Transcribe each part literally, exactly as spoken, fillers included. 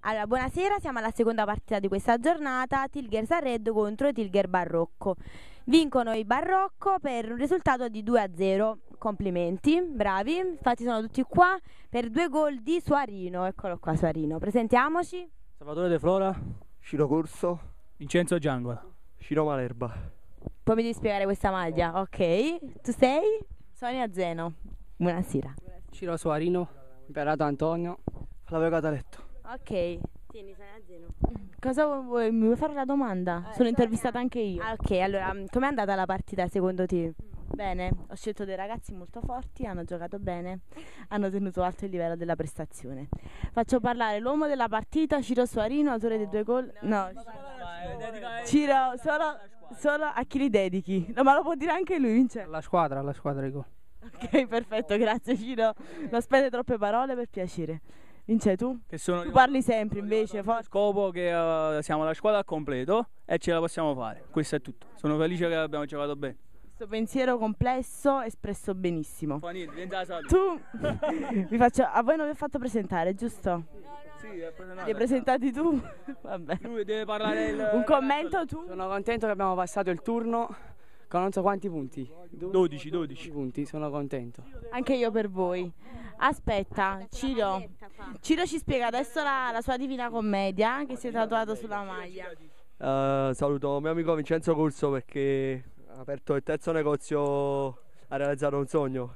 Allora, buonasera, siamo alla seconda partita di questa giornata, Tilger Sarred contro Tilger Barrocco. Vincono i Barrocco per un risultato di due a zero. Complimenti, bravi. Infatti sono tutti qua per due gol di Suarino. Eccolo qua Suarino, presentiamoci. Salvatore De Flora, Ciro Corso, Vincenzo Giangola, Ciro Malerba. Poi mi devi spiegare questa maglia, ok? Tu sei? Sonia Zeno. Buonasera. Ciro Suarino, Imperato Antonio, Flavio Cataletto. Ok. Tieni, Sonia Zeno. Cosa vuoi? Mi vuoi fare la domanda? Sono intervistata anche io. Ah, ok, allora, com'è andata la partita secondo te? Bene, ho scelto dei ragazzi molto forti, hanno giocato bene, hanno tenuto alto il livello della prestazione. Faccio parlare l'uomo della partita, Ciro Suarino, autore dei due gol. No, Ciro, solo, solo a chi li dedichi? No, ma lo può dire anche lui, Vincenzo. alla squadra, alla squadra di gol. Ok, perfetto, grazie Ciro. Non spende troppe parole, per piacere. Vince, tu? che sono Tu parli sempre invece, forza. scopo che uh, siamo la squadra al completo e ce la possiamo fare. Questo è tutto. Sono felice che abbiamo giocato bene. Questo pensiero complesso espresso benissimo. Fa niente, vieni dalla sala. Tu mi faccio, a voi non vi ho fatto presentare, giusto? Sì, è presentato. Li hai presentati tu? Vabbè. Lui deve parlare il... Un commento tu? Sono contento che abbiamo passato il turno con non so quanti punti. dodici, dodici punti, sono contento. Anche io per voi. Aspetta, Ciro. Ciro ci spiega adesso la, la sua Divina Commedia che si è tatuato sulla maglia. Uh, saluto mio amico Vincenzo Corso perché ha aperto il terzo negozio, ha realizzato un sogno.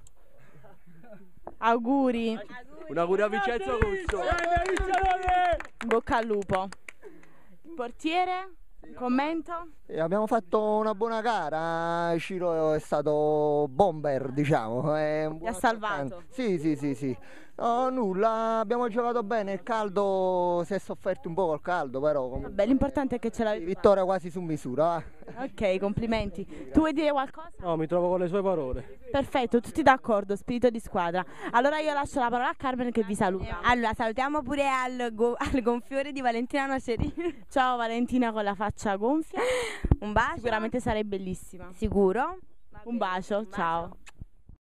Auguri. Un augurio a Vincenzo Corso. In bocca al lupo. Il portiere? Commento? E abbiamo fatto una buona gara, Ciro è stato bomber, diciamo. È un Ti buon ha salvato? attaccante. Sì, sì, sì, sì. No, nulla, abbiamo giocato bene, il caldo si è sofferto un po' col caldo, però comunque Vabbè, l'importante è che ce l'avete vittoria quasi su misura. Va. fatta. Ok, complimenti. Tu vuoi dire qualcosa? No, mi trovo con le sue parole. Perfetto, tutti d'accordo, spirito di squadra. Allora io lascio la parola a Carmen che vi saluta. Allora, salutiamo pure al, go- al gonfiore di Valentina Nocerini. Ciao Valentina con la faccia gonfia. Un bacio. Sicuramente sarai bellissima. Sicuro. Un bacio, ciao.